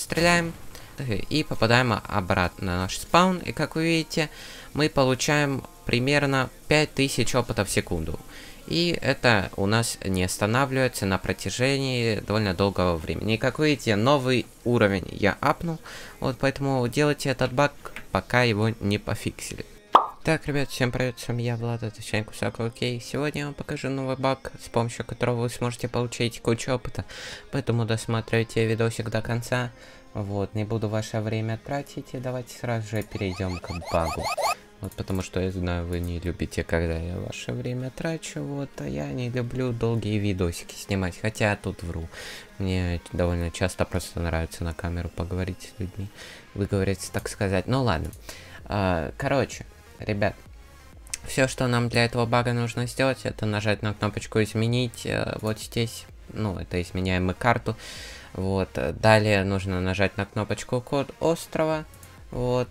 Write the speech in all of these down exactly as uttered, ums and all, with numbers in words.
стреляем и попадаем обратно на наш спаун. И как вы видите, мы получаем примерно пять тысяч опыта в секунду. И это у нас не останавливается на протяжении довольно долгого времени. И как вы видите, новый уровень я апнул. Вот поэтому делайте этот баг, пока его не пофиксили. Так, ребят, всем привет, с вами я, Влад, это Чайник Кусак, окей. Сегодня я вам покажу новый баг, с помощью которого вы сможете получить кучу опыта. Поэтому досматривайте видосик до конца. Вот, не буду ваше время тратить, и давайте сразу же перейдем к багу. Вот, потому что я знаю, вы не любите, когда я ваше время трачу, вот, а я не люблю долгие видосики снимать, хотя я тут вру. Мне довольно часто просто нравится на камеру поговорить с людьми, выговориться, так сказать. Ну ладно. А, короче, ребят, все, что нам для этого бага нужно сделать, это нажать на кнопочку «Изменить», вот здесь, ну, это изменяем мы карту. Вот, далее нужно нажать на кнопочку «Код острова». Вот,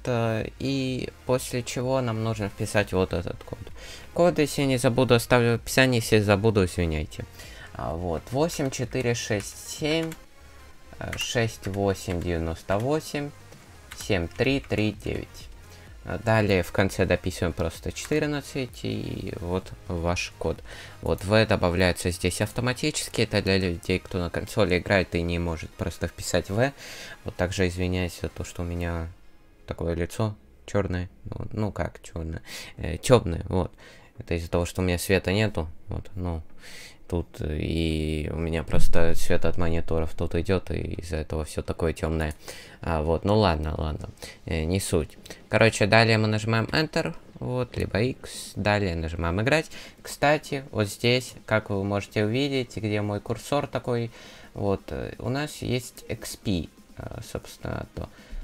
и после чего нам нужно вписать вот этот код. Код, если не забуду, оставлю в описании, если забуду, извиняйте. А, вот, восемь четыре шесть семь шесть восемь девяносто восемь семь три три девять. Далее в конце дописываем просто четырнадцать и вот ваш код. Вот В добавляется здесь автоматически. Это для людей, кто на консоли играет и не может просто вписать В. Вот также извиняюсь за то, что у меня такое лицо черное. Ну, ну как черное? Э, темное, вот. Это из-за того, что у меня света нету. Вот, ну. Тут и у меня просто свет от мониторов тут идет, и из-за этого все такое темное. А, вот, ну ладно, ладно, э, не суть. Короче, далее мы нажимаем Enter, вот, либо X, далее нажимаем играть. Кстати, вот здесь, как вы можете увидеть, где мой курсор такой, вот, у нас есть икс пи, собственно, то.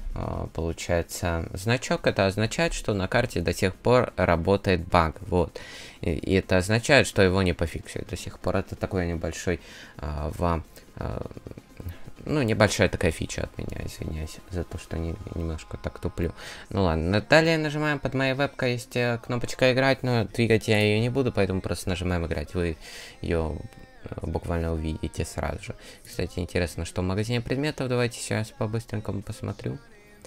Получается, значок, это означает, что на карте до сих пор работает баг, вот. И, и это означает, что его не пофиксили до сих пор. Это такой небольшой а, вам, а, ну, небольшая такая фича от меня, извиняюсь за то, что не, немножко так туплю. Ну ладно, далее нажимаем, под моей вебкой есть кнопочка играть, но двигать я ее не буду, поэтому просто нажимаем играть. Вы ее буквально увидите сразу же. Кстати, интересно, что в магазине предметов, давайте сейчас по-быстренькому посмотрю.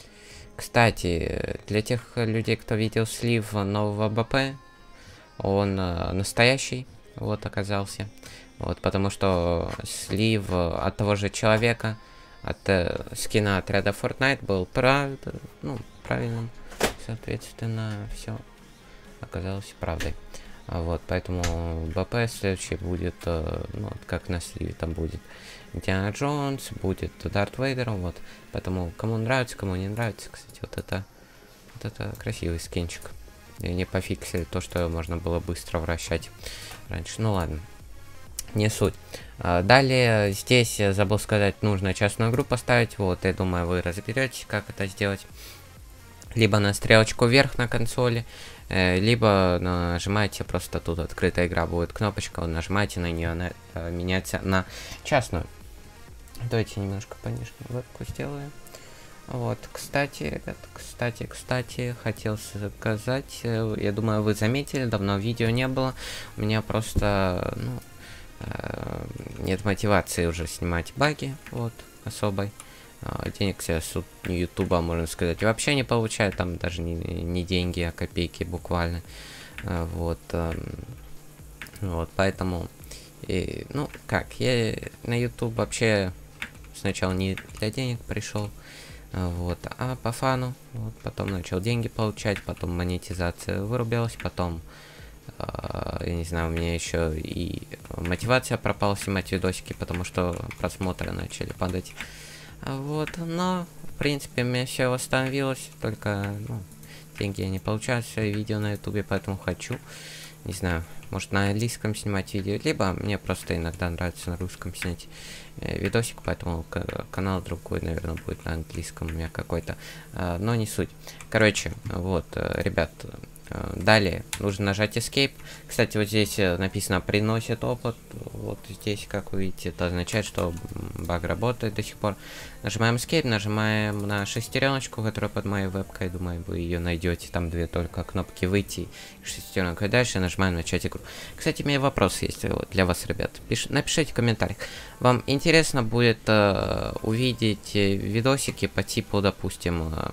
Кстати, для тех людей, кто видел слив нового БП, он э, настоящий, вот, оказался. Вот, потому что слив от того же человека, от э, скина отряда Fortnite был прав... ну, правильным. Соответственно, все оказалось правдой. Вот, поэтому БП следующий будет, э, ну, как на сливе там будет Индиана Джонс, будет Дарт Вейдером, вот. Поэтому кому нравится, кому не нравится, кстати, вот это, вот это красивый скинчик. И не пофиксили то, что можно было быстро вращать раньше. Ну ладно, не суть. А, далее здесь, я забыл сказать, нужно частную игру поставить. Вот, я думаю, вы разберетесь, как это сделать. Либо на стрелочку вверх на консоли, э, либо нажимаете, просто тут открытая игра будет кнопочка, вы нажимаете на нее, на, э, меняется на частную. Давайте немножко пониже вебку сделаем. Вот, кстати, ребят, кстати, кстати, хотел сказать, э, я думаю, вы заметили, давно видео не было, у меня просто, ну, э, нет мотивации уже снимать баги, вот, особой. Денег с ютуба, можно сказать, вообще не получаю, там даже не, не деньги, а копейки буквально. Вот, вот, поэтому, и, ну, как, я на ютуб вообще сначала не для денег пришел, вот, а по фану, вот, потом начал деньги получать, потом монетизация вырубилась, потом, я не знаю, у меня еще и мотивация пропала снимать видосики, потому что просмотры начали падать. Вот, но, в принципе, у меня все восстановилось, только, ну, деньги я не получаю, все видео на ютубе, поэтому хочу, не знаю, может на английском снимать видео, либо мне просто иногда нравится на русском снять э, видосик, поэтому канал другой, наверное, будет на английском у меня какой-то, э, но не суть. Короче, вот, э, ребят, Э, Далее нужно нажать Escape. Кстати, вот здесь э, написано «приносит опыт». Вот здесь, как вы видите, это означает, что баг работает до сих пор. Нажимаем Escape, нажимаем на шестереночку, которая под моей вебкой. Думаю, вы ее найдете. Там две только кнопки «Выйти» и шестеренка. И дальше нажимаем «Начать игру». Кстати, у меня вопрос есть для вас, ребят. Пиш... Напишите в комментариях. Вам интересно будет э, увидеть видосики по типу, допустим... Э,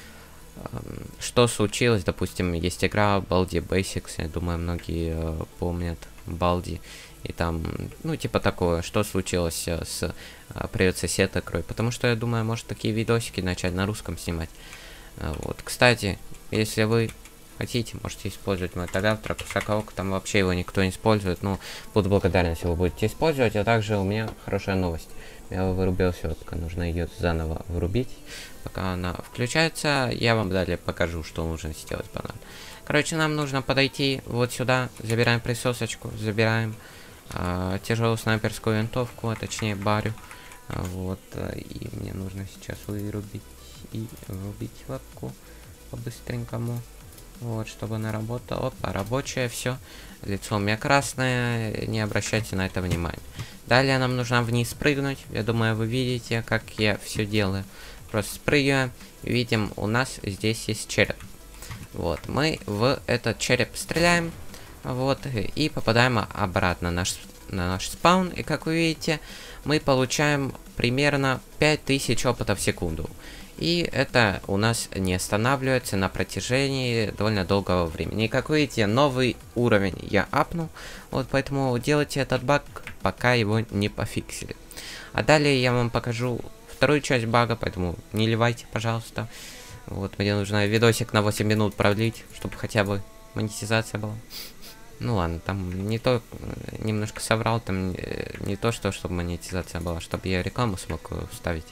что случилось, допустим, есть игра Baldi Basics, я думаю, многие э, помнят Baldi, и там, ну, типа такое, что случилось э, с э, «Привет, сосед, открой», потому что, я думаю, может такие видосики начать на русском снимать. Э, вот, кстати, если вы хотите, можете использовать мой тагавтор, Кусакаока, там вообще его никто не использует, но буду благодарен, если вы будете использовать, а также у меня хорошая новость. Я вырубил сетку, нужно ее заново вырубить. Пока она включается, я вам далее покажу, что нужно сделать банально. Короче, нам нужно подойти вот сюда, забираем присосочку, забираем э, тяжелую снайперскую винтовку, а точнее барю. А, вот, и мне нужно сейчас вырубить и врубить вебку по-быстренькому. Вот, чтобы она работала. Опа, рабочая, все. Лицо у меня красное, не обращайте на это внимания. Далее нам нужно вниз прыгнуть. Я думаю, вы видите, как я все делаю. Просто спрыгиваем. Видим, у нас здесь есть череп. Вот, мы в этот череп стреляем. Вот, и попадаем обратно на наш, на наш спаун. И как вы видите, мы получаем примерно пять тысяч опыта в секунду. И это у нас не останавливается на протяжении довольно долгого времени. И как видите, новый уровень я апнул. Вот поэтому делайте этот баг, пока его не пофиксили. А далее я вам покажу вторую часть бага, поэтому не ливайте, пожалуйста. Вот, мне нужно видосик на восемь минут продлить, чтобы хотя бы монетизация была. Ну ладно, там не то, немножко соврал, там не то, что чтобы монетизация была, чтобы я рекламу смог вставить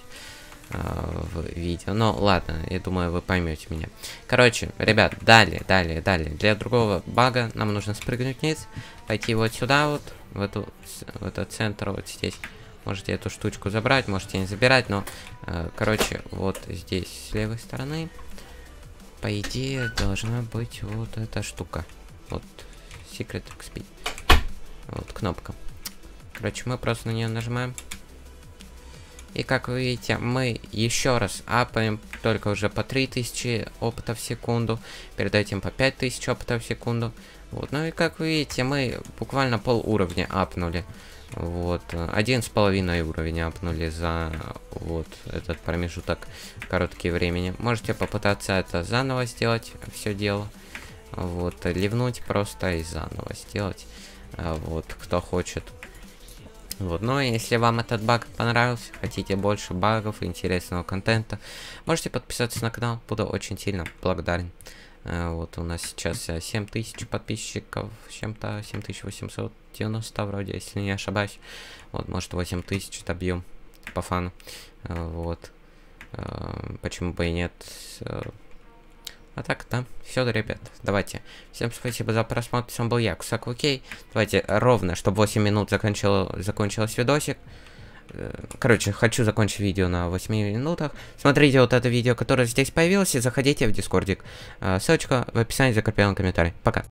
в видео. Но ладно, я думаю, вы поймете меня. Короче, ребят, далее, далее, далее. Для другого бага нам нужно спрыгнуть вниз, пойти вот сюда вот, в эту, в этот центр вот здесь. Можете эту штучку забрать, можете не забирать, но, э, короче, вот здесь с левой стороны, по идее, должна быть вот эта штука. Вот, Secret икс пи. Вот кнопка. Короче, мы просто на нее нажимаем. И как вы видите, мы еще раз апаем, только уже по три тысячи опыта в секунду. Перед этим по пять тысяч опыта в секунду. Вот, ну и как вы видите, мы буквально пол уровня апнули. Вот, один с половиной уровень апнули за вот этот промежуток короткий времени. Можете попытаться это заново сделать, все дело. Вот, ливнуть просто и заново сделать. Вот, кто хочет. Вот, ну и если вам этот баг понравился, хотите больше багов и интересного контента, можете подписаться на канал, буду очень сильно благодарен. Вот у нас сейчас семь тысяч подписчиков, чем-то семь тысяч восемьсот девяносто вроде, если не ошибаюсь. Вот, может восемь тысяч добьем по фану. Вот, почему бы и нет. А так, да, все, ребят, давайте. Всем спасибо за просмотр, с вами был я, Кусак Окей. Давайте ровно, чтобы восемь минут закончил, закончилось видосик. Короче, хочу закончить видео на восьми минутах. Смотрите вот это видео, которое здесь появилось, и заходите в дискордик. Ссылочка в описании, закрепленном комментарии. Пока.